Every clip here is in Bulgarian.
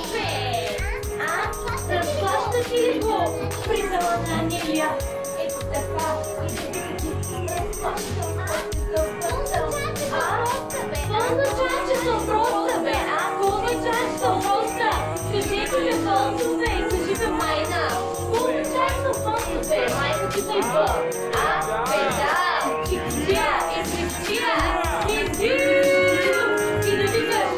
кафе? А? Разплащаш ли го? Призала на Анелия. Ето така. И да ти разплащам. Това означава, че съм проста, бе. Какво означава, че съм проста? Кажете ме просто, бе. Кажи ме, майна. Какво означава, че съм проста, бе? Майка ти да идва. Бе, да. Чикчия и чикчия. И да викаш.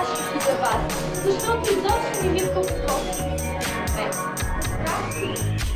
Защото изобщо не ми е толкова.